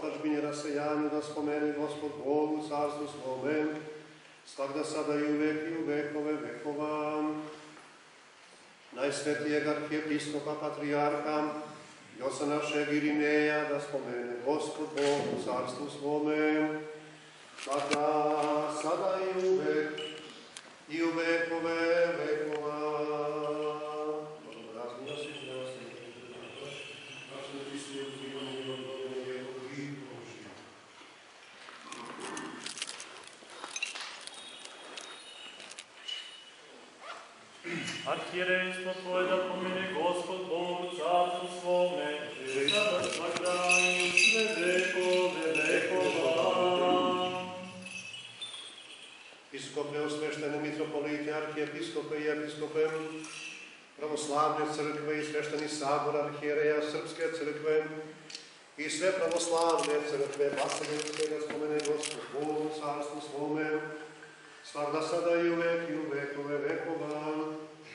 otadžbini rasejanju, da spomene Gospod Bog u carstvu svome, svakda sada i uvek i u vekove vekova. Najsvetlijeg arhijepiskopa patrijarha Josa našeg Irineja, da spomene Gospod Bog u carstvu svome, svakda sada i u vekove vekova. Arhijerejstvo Tvoje da pomene Gospod Bog u carstvu svome, sada svakda i u sve vekove vekova. Episkope, osveštene mitropolite, arhijepiskope i episkope, pravoslavne crkve i svešteni sabor arhijereja Srpske crkve i sve pravoslavne crkve, vaseljenske da spomene Gospod Bog u carstvu svome, svakda sada i uvek i u vekove vekova.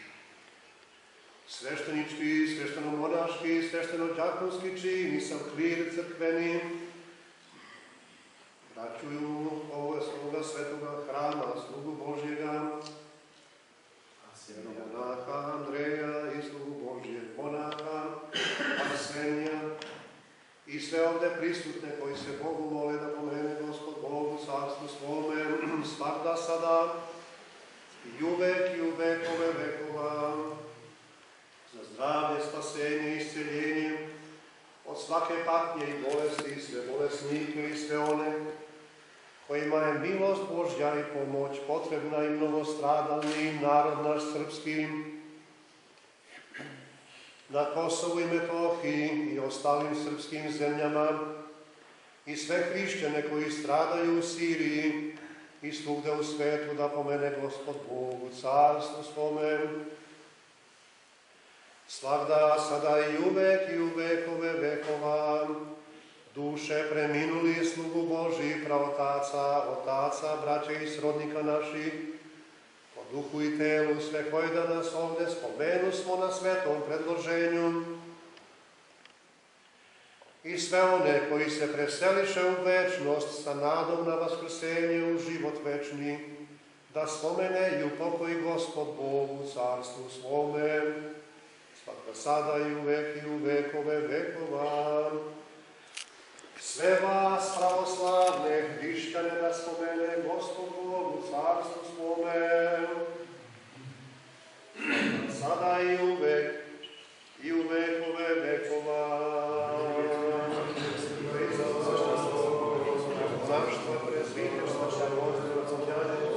Sveštenički, svešteno-monaški, svešteno-đakonski čin i sam klir crkveni vraćuju ovoga svetoga hrama, slugu Božjega, monaha Andreja i slugu Božjeg monaha Arsenija i sve ovde prisutne koji se Bogu mole da pomene Gospod Bog u carstvu svome, svakda sada i u vekove vekova, za zdravlje, spasenje i isceljenje od svake patnje i bolesti, sve bolesnike i sve one kojima je milost Božja i pomoć potrebna i mnogostradalni narod naš srpski, na Kosovu i Metohiji i ostalim srpskim zemljama i sve hrišćane koji stradaju u Siriji i svugde u svetu da pomene Gospod Bog u carstvu svome, svakda, sada i u vekove vekova, duše preminuli slugu Božji, pravotaca, otaca, braća i srodnika naših, po duhu i telu, sve koji da nas ovde spomenu smo na svetom predloženju, i sve one koji se preseliše u večnost sa nadom na vaskrsenje u život večni, da spomene i upokoji Gospod Bog u carstvu svome, svakda sada i u vekove vekova. Sve vas, pravoslavne hrišćane, da spomene Gospod Bog u carstvu svome, sada i u vekove vekova. Zaštva prezbiteštva Šarvodstva, Pomljanje,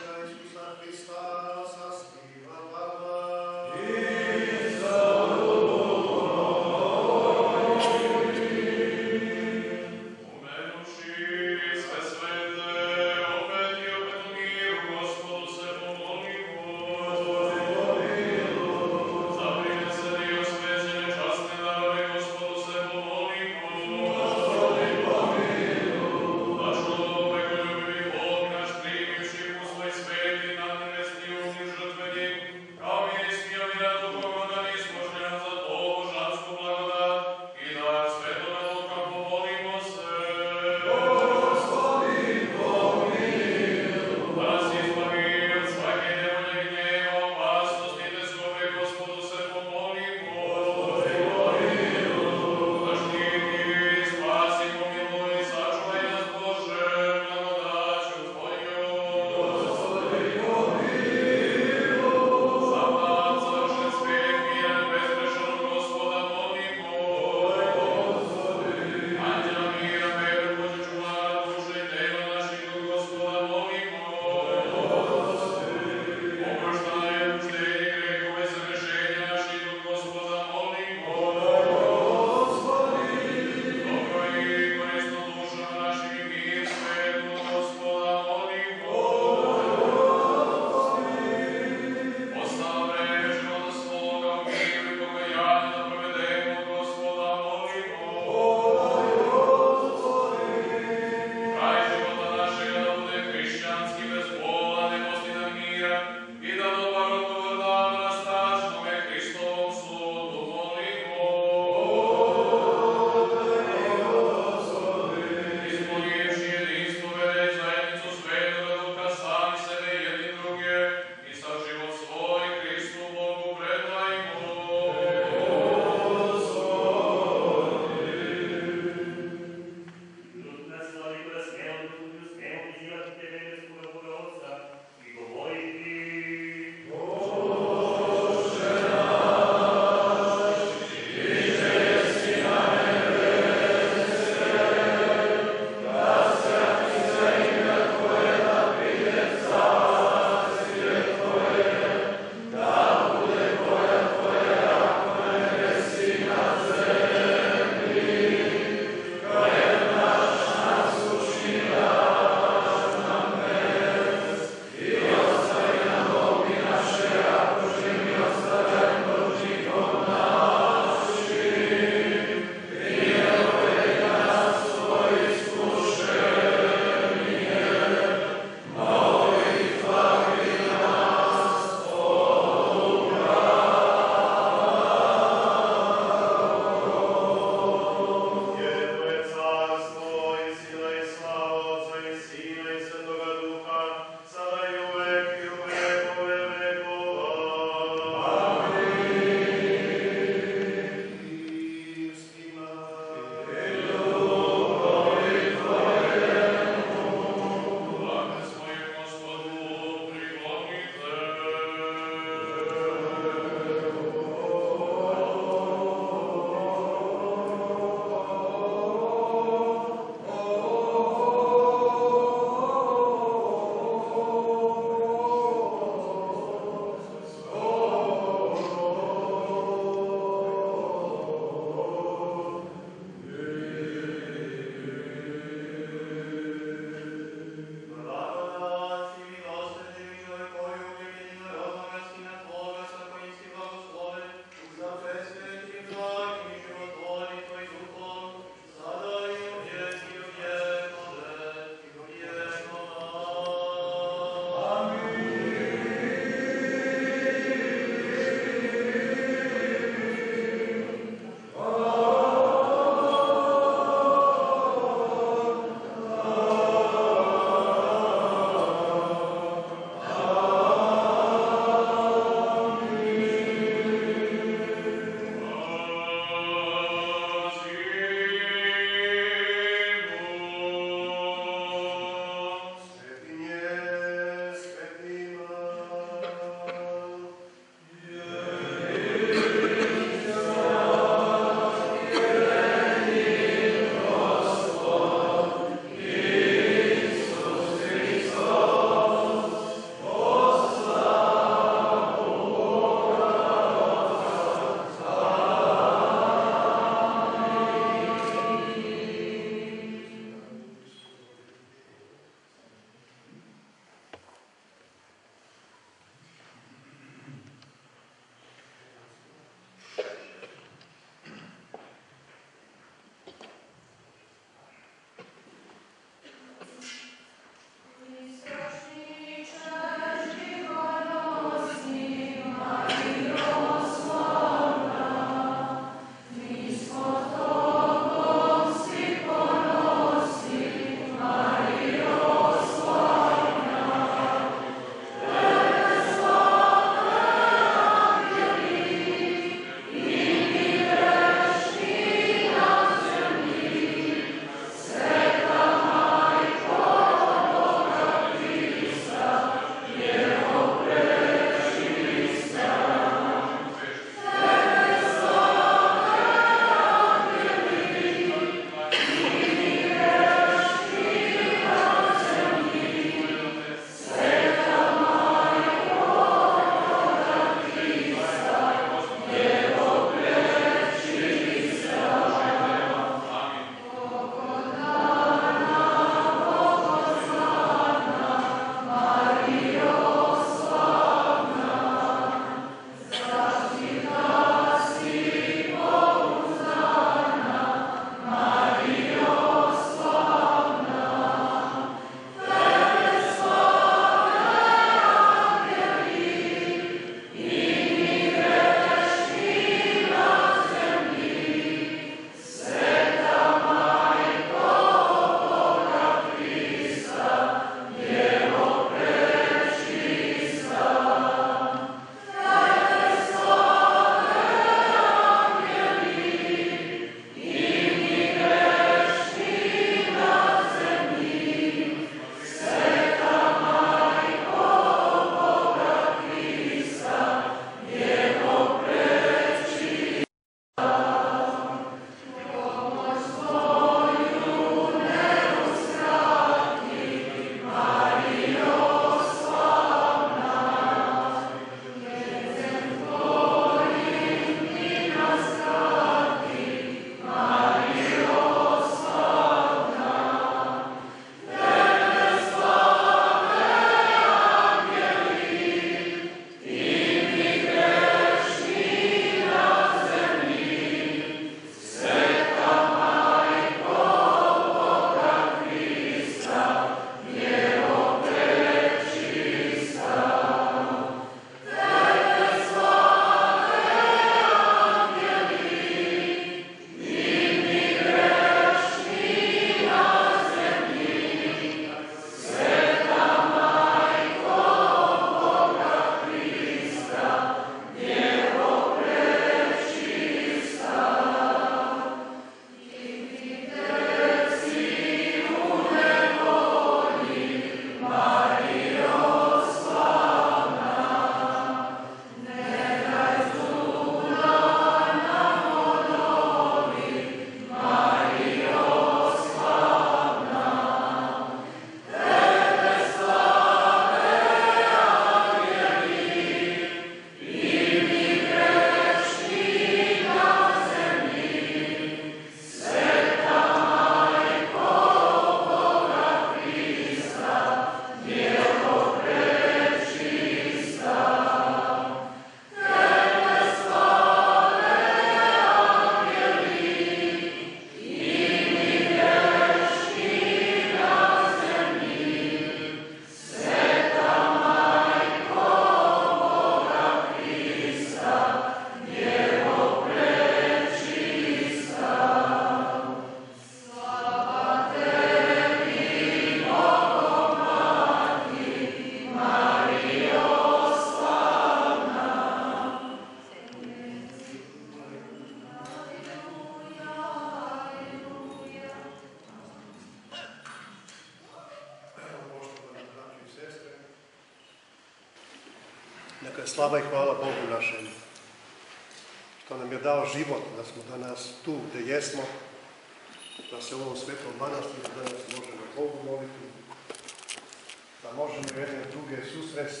Neka je slava i hvala Bogu našem, što nam je dao život, da smo danas tu gdje jesmo, da se u ovom svetom manastiru danas možemo Bogu moliti, da možemo jedne druge susresti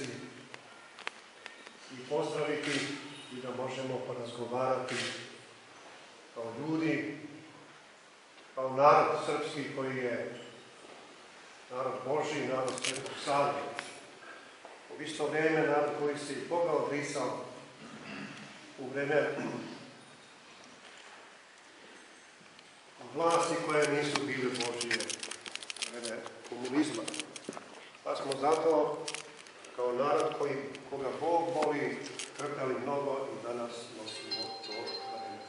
i pozdraviti i da možemo porazgovarati kao ljudi, kao narod srpski koji je narod Božji, narod Svetog Save. U isto vrijeme narod koji se i Boga odricao u vrijeme vlasti koje nisu bile Božje, u vrijeme komunizma. Pa smo zato kao narod koga Bog voli trpjeli mnogo i danas nosimo to vreme.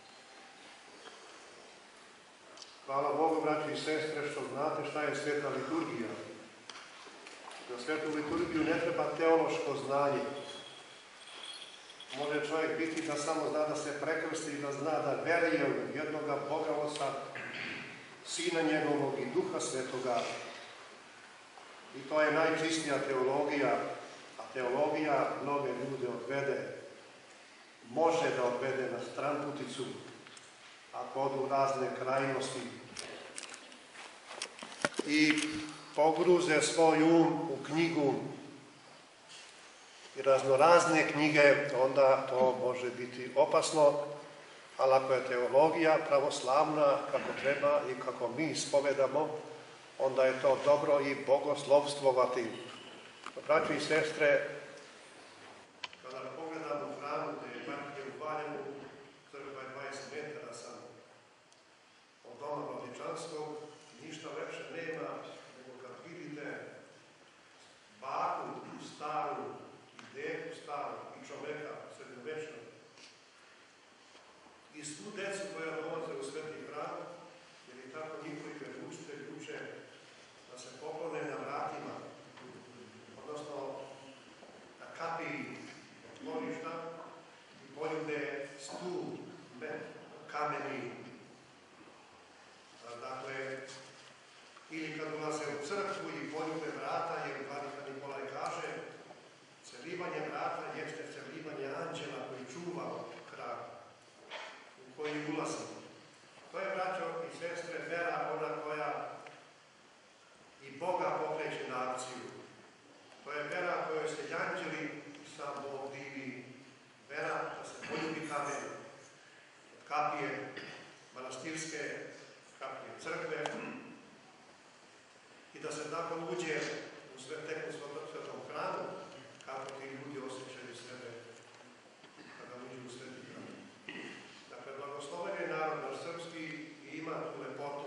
Hvala Bogu, braći i sestre, što znate šta je sveta liturgija. Za svetu liturgiju ne treba teološko znanje. Može čovjek biti da samo zna da se prekrsti i da zna da veruje u jednoga Boga Oca, Sina njegovog i Duha Svetoga. I to je najčistija teologija, a teologija mnoge ljude odvede, može da odvede na stranputicu, ako odu u razne krajnosti i pogruze svoj u knjigu i raznorazne knjige, onda to može biti opasno, ali ako je teologija pravoslavna kako treba i kako mi ispovedamo, onda je to dobro i bogoslovstvovati. Braći i sestre, kada pogledam u hramu gdje je Marke u Valjevu, crkva je 20 metara samo od doma Vladničanskog, ništa lepše nema nego kad vidite baku staru i deku staru i čoveka srednjovečnog i svu decu koja dolaze u sveti hram, jer i tako njihovi veroučitelji uče da se poklone na vratima, odnosno na kapiji od dvorišta i poljube stup, kameni. Dakle, ili kad ulaze u crkvu i poljube vrata, jer vladika Nikolaj kaže, celivanje vrata jeste celivanje anđela koji čuva kraj u koji ulazi. To je, braćo i sestre, vera ona koja i Boga pokreće na akciju. To je vera kojoj se anđeli i sam Bog divi. Vera da se poljubi kamen od kapije manastirske, kapije crkve i da se tako uđe u teku svetom hramu, kako ti ljudi osjećaju sebe kada uđu u sveti hram. Dakle, blagosloven je narod naš srpski i ima tu lepotu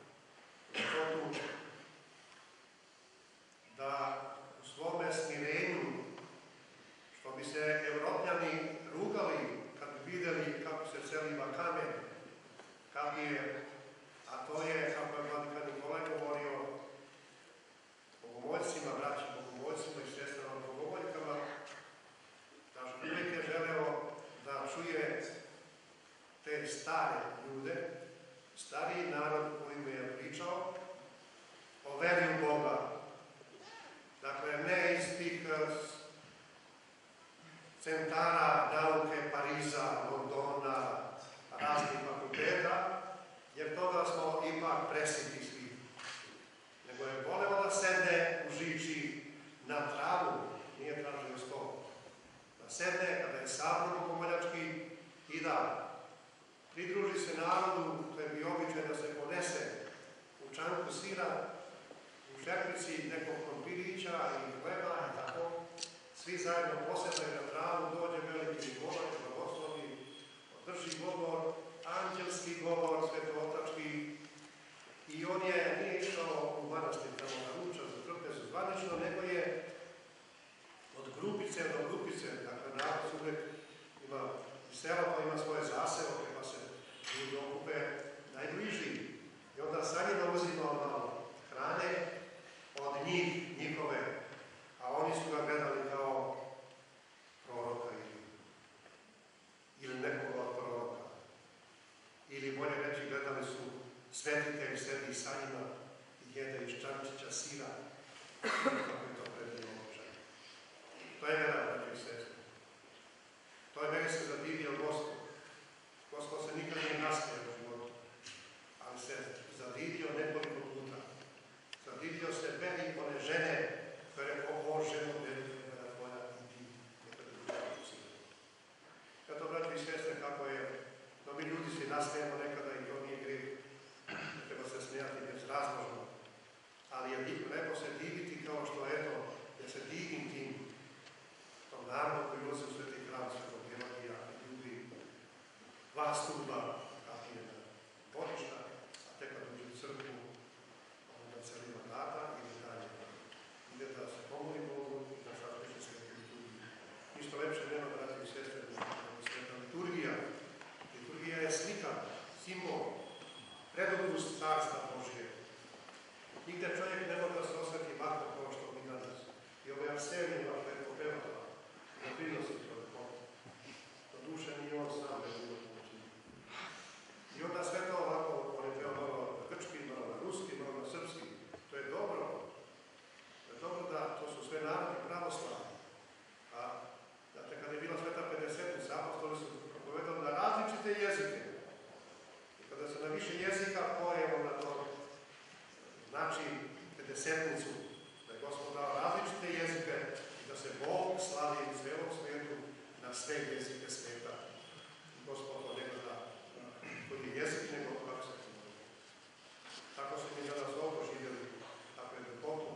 da u svome smirenju, što bi se Evropljani rugali kad bi vidjeli kako se celiva kamen, kapije, a to je, kako je vladika Nikolaj govorio, bogomoljcima, braći bogomoljcima i sestrama bogomoljkama, da uvijek je želeo da čuje te stare ljude, stariji narod koji mu je pričao o veri u Boga. Dakle, ne iz tih centara nauke Pariza, Londona, raznih fakulteta, jer toga smo ipak presiti svi. Nego je voleo da sede u žiči na travu, nije tražio stol. Da sede kada je sabor bogomoljački i da pridruži se narodu, to je bio običaj da se ponese u čanku sira, u šerpici nekog krompirića i hleba i tako. Svi zajedno posedaju na travu, dođe veliki govor, blagoslovi, održi govor, anđelski govor, svetootački. I on nije išao u manastir tamo na ručak za trpezu zvanično, nego je od grupice do grupice, dakle narod uvek ima selo pa ima svoje zaseoke, pa se ljudi okupe najbliži. I onda sa njima uzimao malo hrane od njih, njihove, a oni su ga gledali kao proroka ili nekog od proroka. Ili bolje reći, gledali su svetitelj sedi sa njima i jede iz čančića je lepo se diviti kao što eto, ja se divim tim tom narodu koji ulazi u Sveti hram Svetog Georgija i ljubi dva stupa kapijena dvorišta, a tek kad uđe u crkvu, onda celima vrata i dalje. Ide da se pomoli Bogu i da saspeće Sveti liturgiji. Ništa lepše nema, braći i sestre, Sveta liturgija. Liturgija je slika, simbol, predopust Carstva Božije. Nigde čovjek ne može da se osveti lako kao što mi danas. I ovaj Arsenij vaš lepo pevala, da prinosi to lepoto. Do duše nije on sam da je bilo pomoći. I onda sve to ovako, on je peo malo na grčki, malo na ruski, malo na srpski. To je dobro. To je dobro da to su sve narodi pravoslavni. A znate, kada je bila Sveta Pedesetnica, apostoli su propovedali na različite jezike. I kada se na više jezika poje, onda to znači Pedesetnicu, da je Gospod dao različite jezike i da se Bog slavi u celom svijetu na sve jezike svijeta. Gospod to ne gleda koji je jezik, nego kako se čuje. Tako su mi danas dobro živjeli, tako je ljepotu.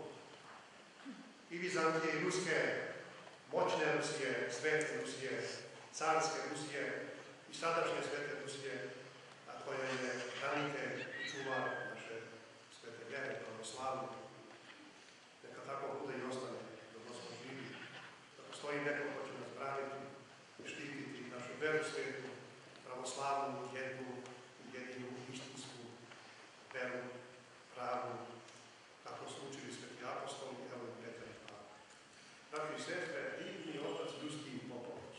I Vizantije, i Ruske, moćne Rusije, svete Rusije, carske Rusije i sadašnje svete Rusije, a koja je hranitelj i čuvar naše svete vjere, pravoslavne. Neka tako bude i ostane, da Gospod živi, da postoji neko ko će nas braniti i štititi našu veru svijetu, pravoslavnu, jedinu, istinsku veru, pravu, kako su učili sveti apostoli, evo i Petar i Pavle. Dakle, sestre, divni otac Justin Popović,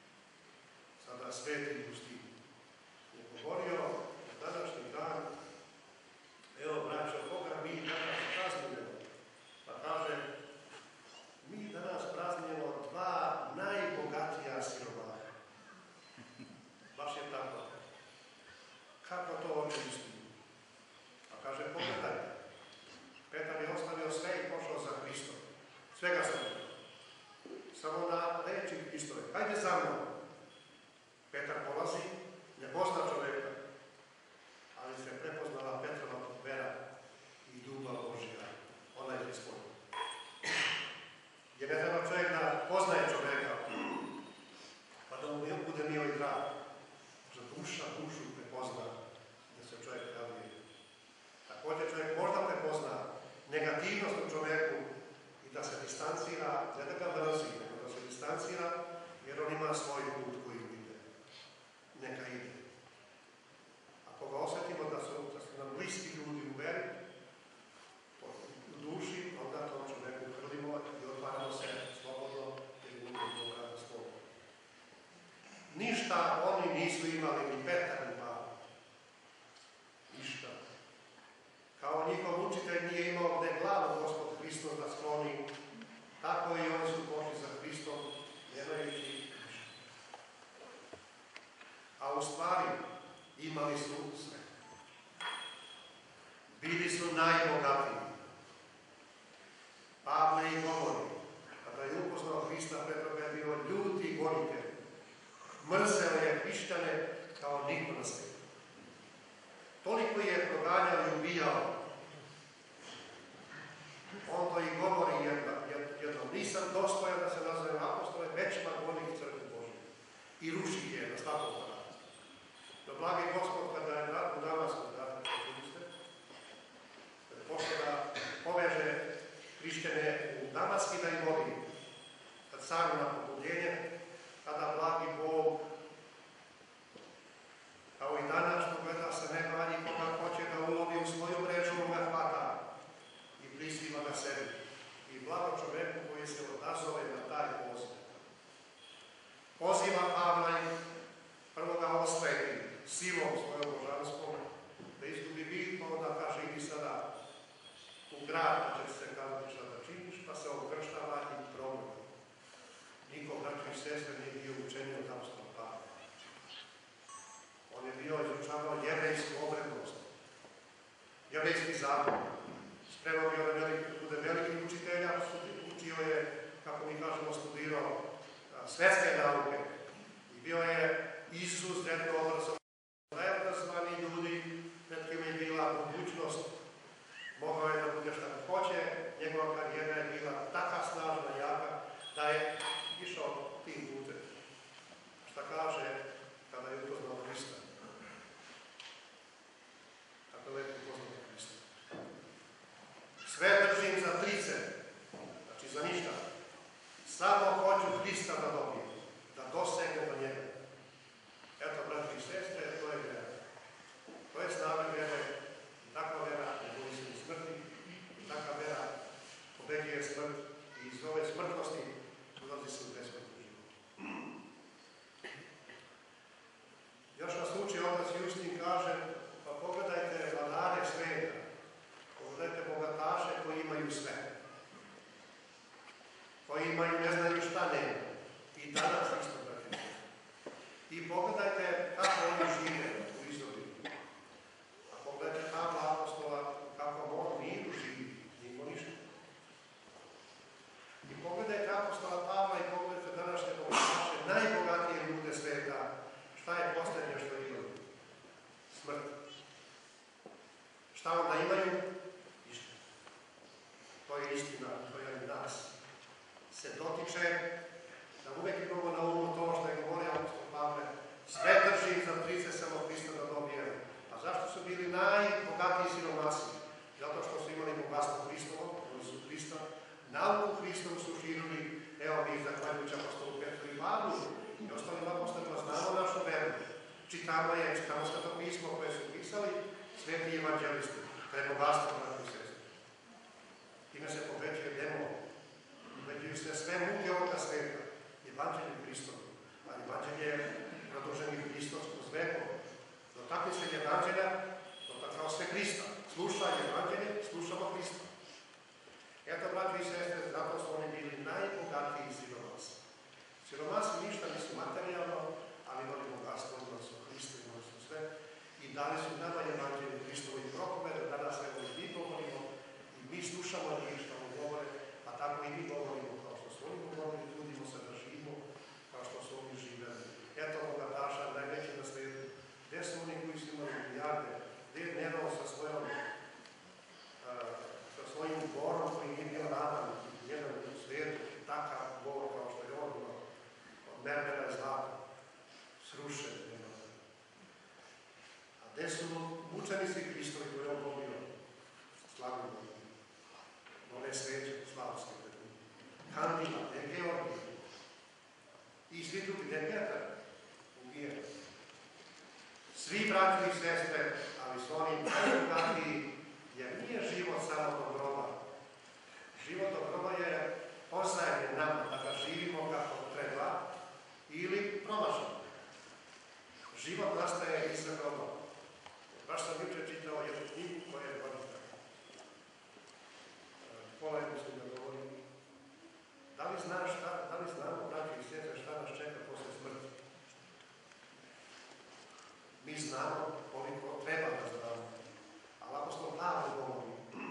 sada sveti Justin, je govorio na današnji dan, evo, braćo, koga mi danas praznujemo? Pa kaže, mi danas praznujemo dva najbogatija siromaha. Baš je tako. Kako to oče Justin? Pa kaže, pogledajte. Petar je ostavio sve i pošao za Hristom. Svega stavio. Samo na reči Hristove. Hajde za mnom. Petar polazi, ne pozna čoveka, ali se prepoznala Petrova vera i ljubav Božja. Ona je ispunjena. Jer ne treba čovjek da poznaje čoveka, pa da mu bude mio i drag. Možda duša dušu prepozna da se čovjek javlja. Također čovjek možda prepozna negativnost u čovjeku i da se distancira, ne da ga mrzi, nego da se distancira, jer on ima svoj put koji ide. Neka ide. Ako ga osjetimo da su nam bliski ljudi u veri, u duši, onda to čovjeku krvimo i otvaramo se slobodno jer budemo Boga na slobodno. Ništa oni nisu imali, ni Petar, ni Pavle. Ništa. Kao njihov učitelj nije imao gde glavu Gospod Hristos da skloni, tako i oni su pošli za Hristom, nemajući ništa. A u stvari imali su sve. Bili su najbogatiji. Pavle i govori, kada je upoznao Hrista, Petrov je bio ljuti gonitelj. Mrzeo je hrišćane kao niko na svijetu. Toliko je proganjao i ubijao. On to i govori jednom. Nisam dostojan da se nazovem apostole, već magonih crkvu Božju. I ruši je na svakom vratu. No blagi Gospod, kada je u Damasku, dakle, pošto da poveže hrišćane u Damaski da ih vodi, kad caru na pokupljenje, tada blagi Bog, kao i danas, gleda se ne valji koga hoće da ulovi u svoju mrežu, ga hvata i priziva ga sebi. I blago čoveku koji se odazove na taj poziv. Poziva Pavla i prvo ga osveti silom svojom božanskom, da izgubi vid, pa onda kaže, idi sada u grad, da će se kazati šta da činiš, pa se okrštava i promeni. Niko, braći i sestre, nije bio učenio od apostola Pavla. On je bio izučavao jevrejsku obrednost, jevrejski zakon. Spremao bio da bude veliki učitelja, učio je, kako mi kažemo, studirao svetske nauke. I bio je izuzetno obrazovan. Najobrazovaniji ljudi, pred kojima je bila mogućnost, mogao je da bude šta hoće, smrt i iz ove smrtnosti ulazi se u besmrtni život. Još nas uči otac Justin, kaže, pa pogledajte vladare sveta, pogledajte bogataše koji imaju sve, koji imaju ne znaju šta nema, i danas isto tako. I pogledajte kako oni žive u izobilju. A pogledajte Pavla apostola, kako on miru živi, niko ništa. I pogledajte apostola Pavla i pogledajte današnje bogataše, najbogatije ljude sveta. Šta je posljednje što imaju? Smrt. Šta onda imaju? Ništa. To je istina, to je nas. Se dotiče da uvek imamo na umu to što je govorio apostol Pavle, sve drži za 30 samo Hrista da dobije. A zašto su bili najbogatiji siromasi? Zato što su imali bogatstvo Hristovo, oni su Hrista, nauku Hristovu su širili, evo mi zahvaljujući apostolu Petru i Pavlu i ostalim apostolima znamo našu veru. Čitamo Sveto pismo koje su pisali sveti evanđelisti. To je bogatstvo naše sestri. Time se povećuje demon. Uveđuju se sve muke ovoga sveta. Evanđelje Hristovo. A evanđelje je produženi Hristos kroz vekove. Dotakli se evanđelja, dotakao se Hrista. Sluša evanđelje, slušamo Hrista. Eto, braći i sestre, zato su oni bili najbogatiji siromasi. Siromasi ništa nisu materijalno, ali imali bogatstvo, imali su Hrista, imali su sve. I dali su nama evanđelje Hristovo i propovede, danas evo i mi govorimo, i mi slušamo njih što mu govore, a tako i mi govorimo kao što su oni govorili, trudimo se da živimo kao što su oni živeli. Eto bogataša, najveći na svijetu. Gde su oni koji su imali milijarde? Gde je Nerao sa svojim borom koji nije bio radan, jedan u svijetu, takav bor kao što je on imao, od mermera i zlata, srušen. A gde su mučenici Hristovi koji je on pobio? Slavni Bog. One sveće, slavske. Kandila, gde je Georgij. I svi drugi, gde je Petar ubijen. Svi braći i sestre, ali su oni najbogatiji, jer nije život samo do groba. Život do groba je poznaje nama da ga živimo kako treba ili promašamo. Život nastaje iza groba. Baš sam juče čitao jednu knjigu koja je vodita. Pola je mislim da govorim. Da li znamo, braći i sestre, šta nas čeka posle smrti? Mi znamo koliko treba da znamo. Ali apostol Pavle govori,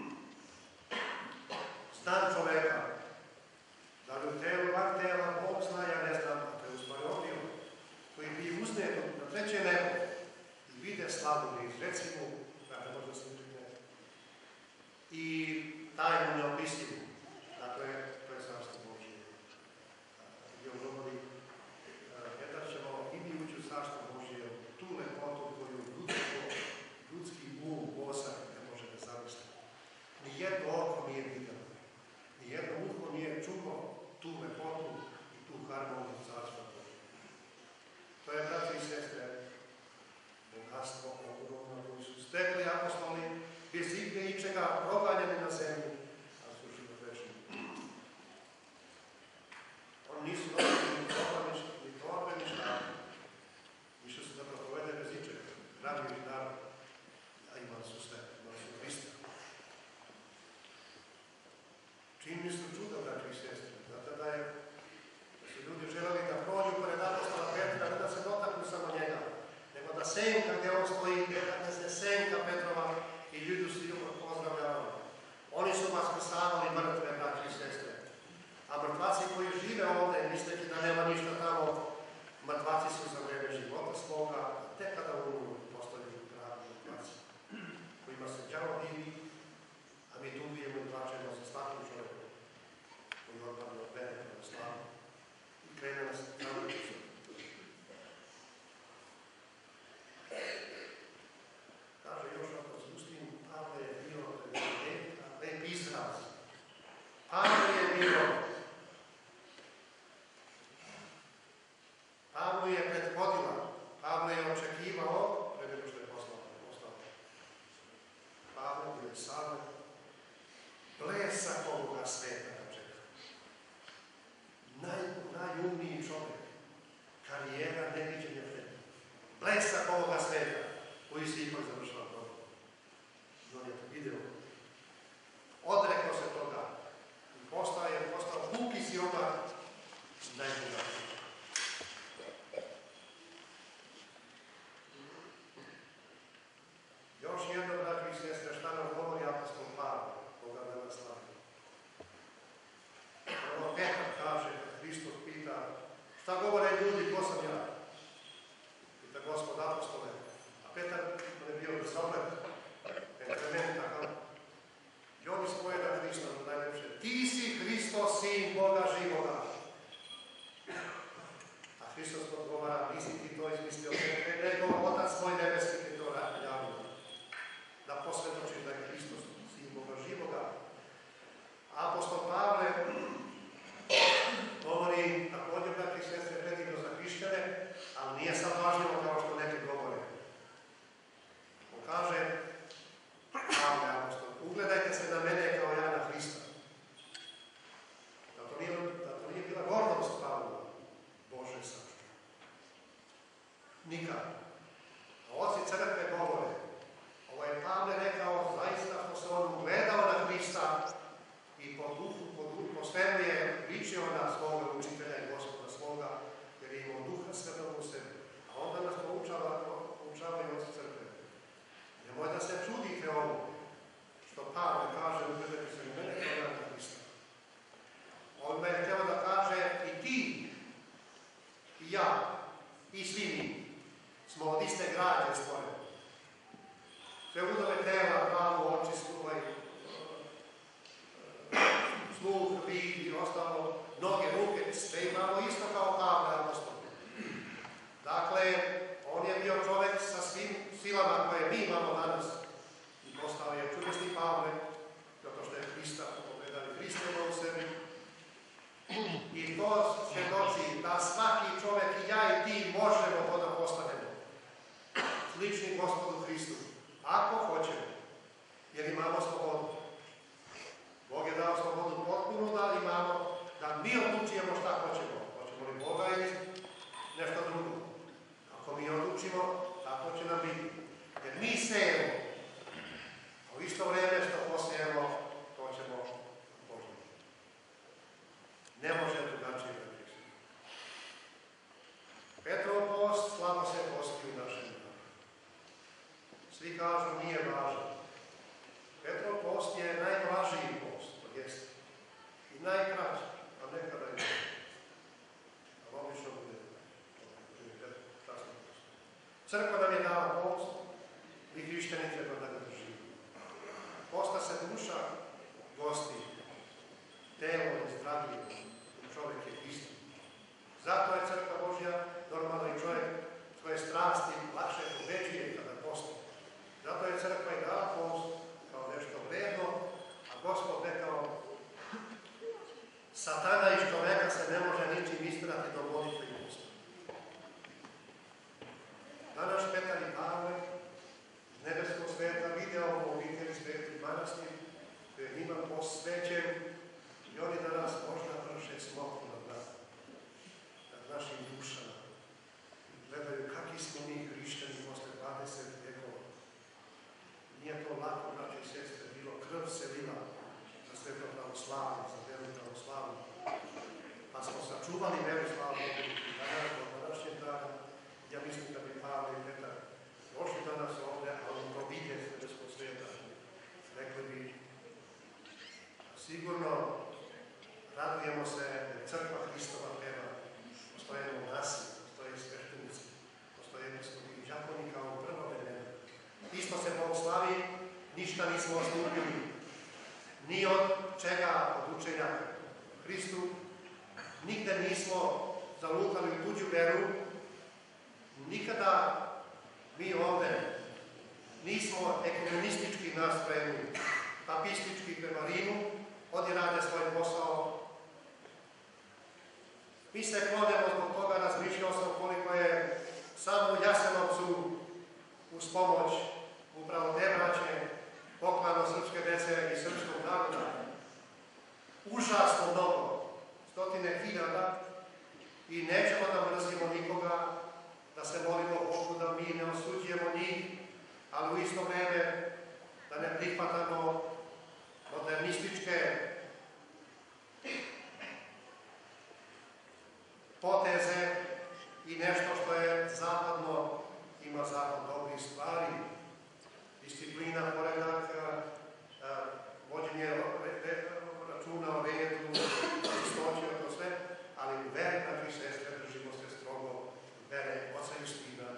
znam čoveka, da li u telu van tela Bog zna, ja ne znam, a to je u stvari odio, koji bi uzneto na treće nebo i vide slavu ne izreci mu, kaže možda se učite, i tajnu neopisivu. Dakle, to je carstvo Božije. Gdje on govori, jedan ćemo i mi ući u carstvo Božije, tu lepotu koju ljudski um, bosak ne može da zamisliti. Nijedno oko nije vidjelo, nijedno uho nije čulo tu lepotu i tu harmoniju carstva Božije. To je, braći i sestre, bogatstvo ogromno koji su stekli apostoli bez igde ičega proganjeni na zemlji, a su život večni. Oni nisu nosili ni torbe, ni štape. Išli su da propovede bez ičega, radili narod, a imali su sve, imali su Hrista. Činili su čuda, braći i sestre, zato da su ljudi želeli da prođu pored apostola Petra, ne da se dotaknu samo njega, nego da senka gdje on stoji, da se senka Petrova i ljudi su ljubav pozdravljavali. Oni su vaskrsavali mrtve, braći i sestre. A mrtvaci koji žive ovdje, misleći da nema ništa tamo, mrtvaci su za vreme života svoga, a tek kada umru postaju pravi mrtvaci, kojima se đavo divi, a mi tugujemo i plačemo sa svakim čovjekom koji odpadne od mene prema slavu i krene nas tamo i su. Kaže još ako Justin, Pavle je bio lep izraz. Pavle je bio. Pavle je prethodila. Pavle je očekivao, pre nego što je postao. Pavle ostalo, noge, ruke, sve imamo isto kao Pavle apostol. Dakle, on je bio čovjek sa svim silama koje mi imamo danas i postao je čudesni Pavle, zato što je Hrista, ogledali Hrista ima u sebi. I to svjedoči da svaki čovjek i ja i ti možemo to da postanemo. Slični Gospodu Hristu. Ako hoćemo, jer imamo slobodu. Bog je dao slobodu potpuno da imamo, da mi odlučujemo šta hoćemo. Hoćemo li Boga ili nešto drugo. Ako mi odlučimo, tako će nam biti. Jer mi sejemo, a u isto vrijeme što posejemo, to ćemo požeti. Ne može drugačije da biti. Petrov post slabo se posti u našem danu. Svi kažu nije važan. Petrov post je najblažiji post, to jeste. I najkraći, a nekada je. A obično bude časno post. Crkva nam je dala post i hrišćani treba da ga držimo. Posta se duša gosti, telo je zdravljivo, čovjek je isti. Zato je Crkva Božja normalno i čovjek svoje strasti lakše povećuje kada posti. Zato je Crkva i dala post kao nešto vredno, a Gospod rekao Satana iz čovjeka se ne može ničim istrati do molitve i posta. Danas Petar i Pavle iz nebeskog sveta video u obitelji Sveti manastir koji je njima posvećen i oni danas možda vrše smokvu nad našim dušama. Gledaju kakvi smo mi hrišćani posle 20 vekova. Nije to lako, braće i sestre, bilo krv se lila za sveto pravoslavlje, za veru pravoslavlje. Pa smo sačuvali veru slavlje danas do današnjeg dana. Ja mislim da bi Pavle i Petar došli danas ovdje, a on to vidje s nebeskog sveta. Rekli bi, sigurno radujemo se jer Crkva Hristova peva. Postoje monasi, postoje sveštenici, postoje episkopi i đakoni kao u prvo vremenu. Isto se Bog slavi, ništa nismo ostupili. Ni od čega od učenja Hristu. Nigde nismo zalutali u tuđu veru. Nikada mi ovdje nismo ekumenistički nastrojeni, papistički prema Rimu. Oni rade svoj posao. Mi se klonemo zbog toga, razmišljao sam koliko je samo u Jasenovcu uz pomoć upravo te braće, poklano srpske dece i srpskog naroda. Užasno mnogo, 100.000 i nećemo da mrzimo nikoga, da se molimo Bogu, da mi ne osuđujemo njih, ali u isto vreme da ne prihvatamo modernističke poteze i nešto što je zapadno, ima zapad dobrih stvari, disciplina, poredak, vođenje računa o redu, čistoće, to sve, ali u veri, znači sestre, držimo se strogo vere Oca Justina.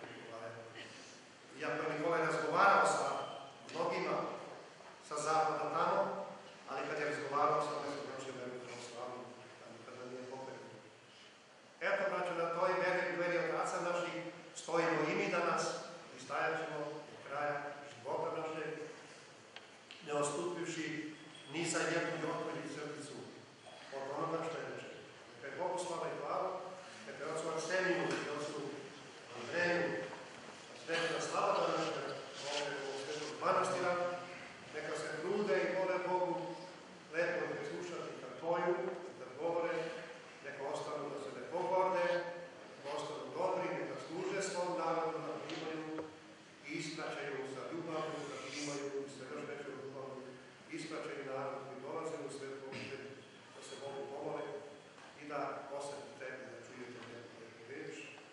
Iako je Nikolaj razgovarao sa mnogima sa zapada tamo, ali kad je razgovarao sa neskonačnim veru pravoslavnom, a nikada nije pokretno. Eto, braćo, na toj veri otaca naših stojimo i mi danas i stajat ćemo do kraja života našeg, ne ostupivši ni za jednu jotu ili crticu od onoga što je rečeno. Neka je Bogu slava i hvala, neka je Otcu Arseniju i Otcu Andreju, svetna slava današnja ovog svetog manastira, neka se trude i vole Bogu, lepo ih slušati kad poju, kad govore, neka ostanu da se ne pogorde, neka ostanu dobri, neka služe svom narodu, da imaju i ispraćaju sa ljubavlju, da imaju i se još veću ljubavlju, ispraćaju narod i dolaze u svetu ovdje, da se Bogu pomole i da osjetite i da čujete neku reč.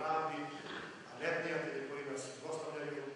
pravdi, a neprijatelji koji nas zlostavljaju